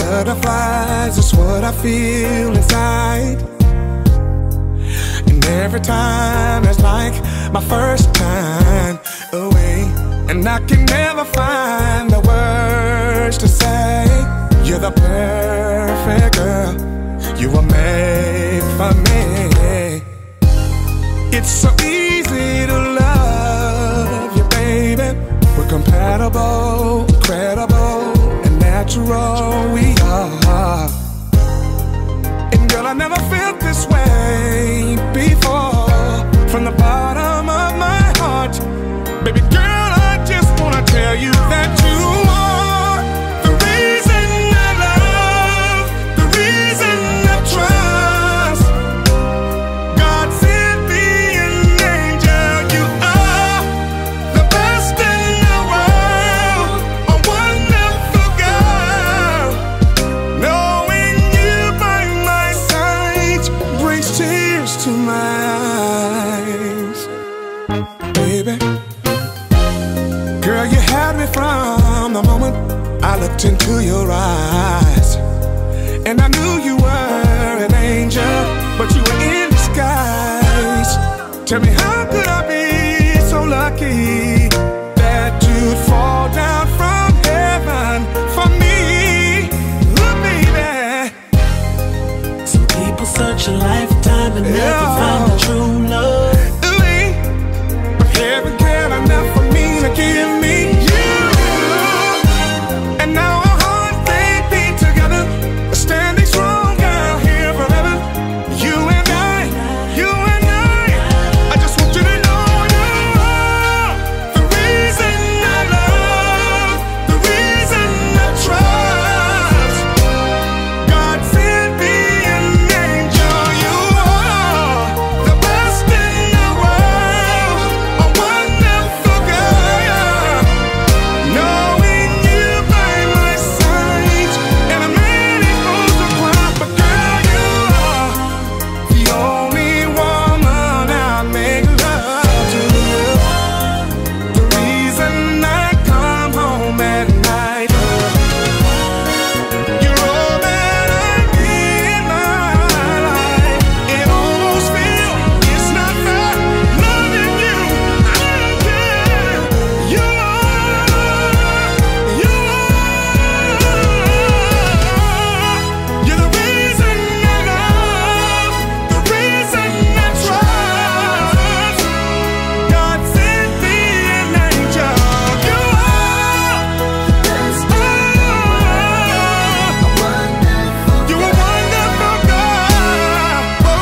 Butterflies is what I feel inside. And every time it's like my first time away, and I can never find the words to say. You're the perfect girl, you were made for me. It's so easy to love you, baby. We're compatible, credible, and natural we are. And girl, I never felt this way before. From the bottom of my heart, baby girl, I just wanna tell you that you are the reason I love, the reason I trust. God sent me an angel. You are the best in the world, a wonderful girl. Knowing you by my side brings tears to my eyes. Baby, girl, you had me from the moment I looked into your eyes. And I knew you were an angel, but you were in disguise. Tell me, how could I be so lucky that you'd fall down from heaven for me? Look, baby, some people search a lifetime and never find the true love. But heaven cared enough for me to give me you. And now our hearts, they beat together, standing strong out here forever. You and I, I just want you to know you are the reason I love, the reason I trust. God sent me an angel. You are the best in the world, a wonderful girl. Knowing you by my side, and a man is supposed to cry, but girl, you are the only woman I make love to. The reason I come home at night. You're all that I need in my life. It almost feels it's not fair loving you. I don't care. You are, you're the reason I love, the reason I trust. God sent me an angel. You are the best. You're a wonderful girl.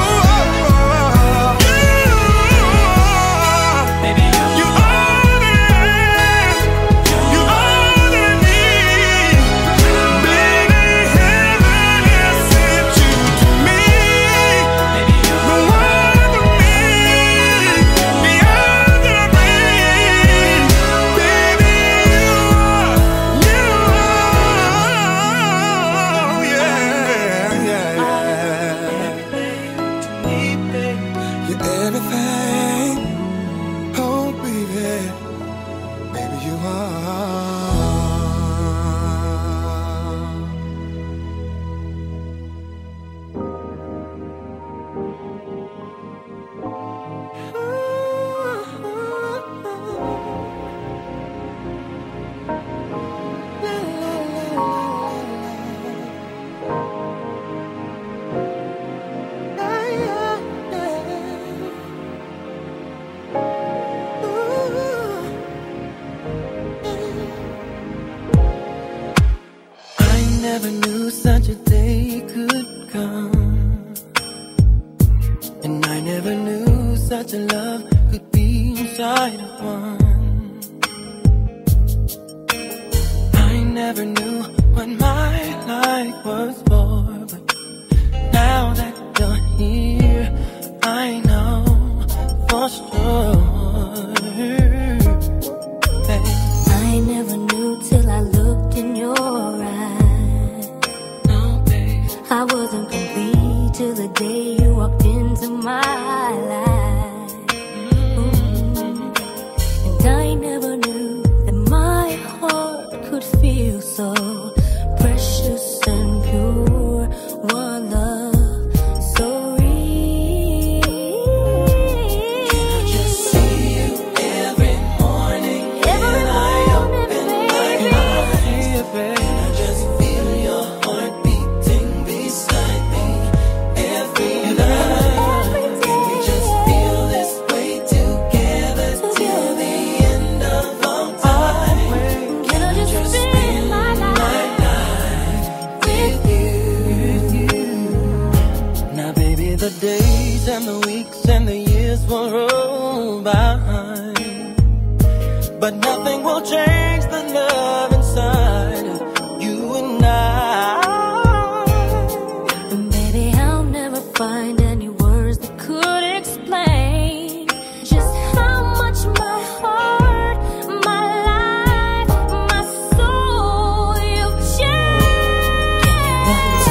Baby, You are the end. You are the need. Baby, heaven has sent you to me. The one for me, the other rain. Baby, you're everything. Oh, baby, baby, you are. I never knew such a day could come, and I never knew such a love could be inside of one. I never knew what my life was for, but now that you're here, I know for sure. I never knew till I looked in your eyes. No, babe. I wasn't complete till the day you walked into my life. And I never knew that my heart could feel so precious and will roll by, but nothing will change the love inside of you and I. And baby, I'll never find any words that could explain just how much my heart, my life, my soul, you've changed.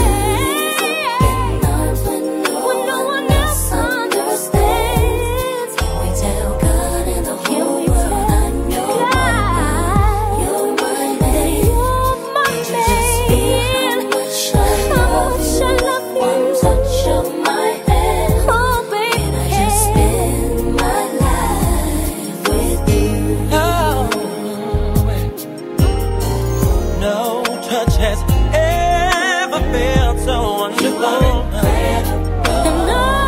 When no one else understands, we tell God and the whole world I know you're my man. Just feel how much I love you. One touch of my hand, oh baby, and I just spend my life with you. Oh, no touch has ever felt so wonderful. And